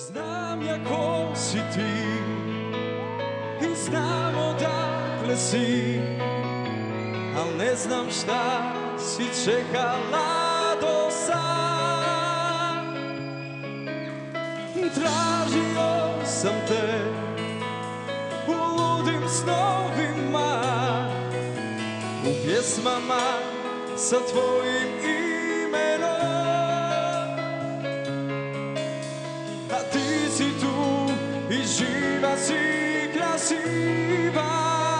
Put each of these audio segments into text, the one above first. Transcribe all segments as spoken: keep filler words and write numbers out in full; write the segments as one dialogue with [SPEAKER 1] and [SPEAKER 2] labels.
[SPEAKER 1] Znam ja ko si ti i znam odakle si, al ne znam šta si čekala do sad. Tražio sam te u ludim snovima, u pjesmama sa tvojim imenom, a ti si tu i živa si, krasiva.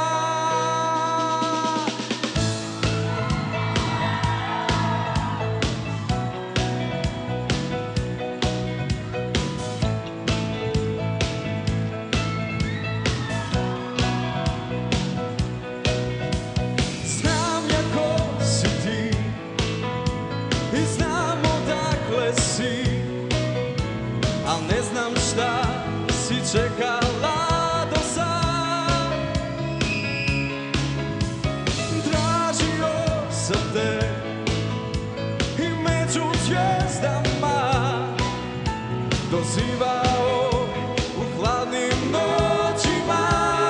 [SPEAKER 1] Znam ja ko si ti i znam odakle si, al ne znam šta si čekala do sad. Tražio sam te i među zvijezdama dozivao u hladnim noćima,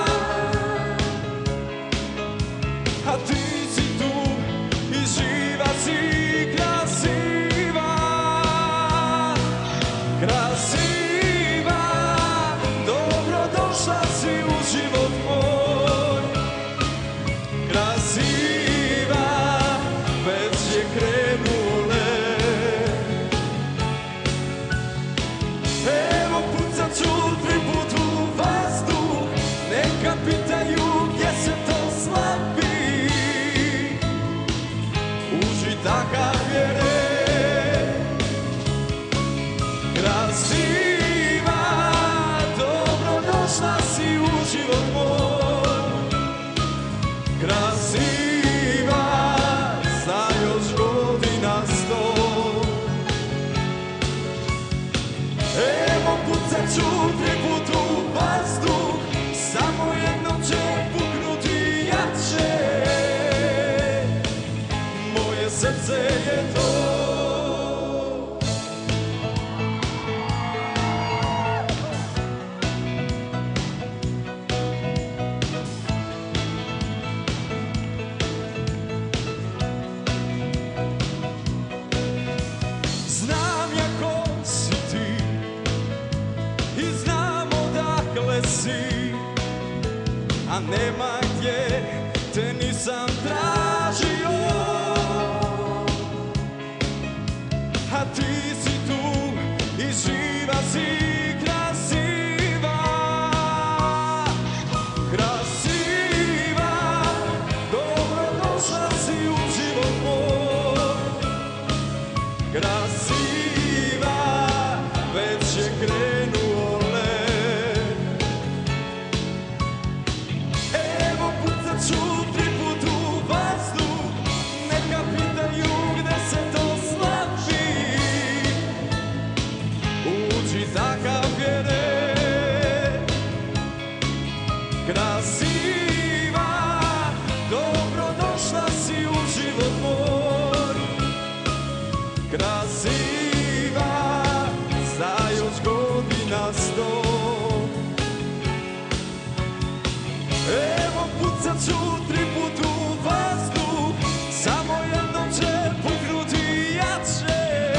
[SPEAKER 1] a ti si tu i živa si, krasiva, krasiva. Dobrodošla si u život moj, krasiva, već je krenuo let. Evo pucat ću tri put u vazduh, neka pitaju gdje se to slavi. Uži, takav je red, krasiva. Dobrodošla si u život moj, krasiva, za još godina sto. Evo pucat ću tri put u vazduh, samo jednom će puknuti jače. Moje srce je to. Znam ja ko si ti i znam odakle si, a nema gdje te nisam tražio, a ti si tu i živa si, krasiva, krasiva. Dobrodošla si u život moj, krasiva, već je krenuo let. Evo pucat ću tri put u vazduh, neka pitaju gde se to slavi. Uđi, takav je red, krasiva. Dobrodošla si u život moj, krasiva, za još godina sto. Evo pucat ću tri put u vazduh, samo jednom će puknuti jače.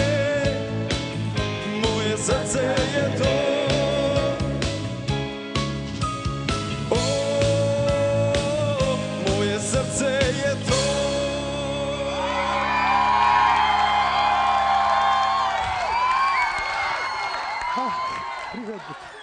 [SPEAKER 1] Moje srce je to. O, moje srce je to.
[SPEAKER 2] Привет.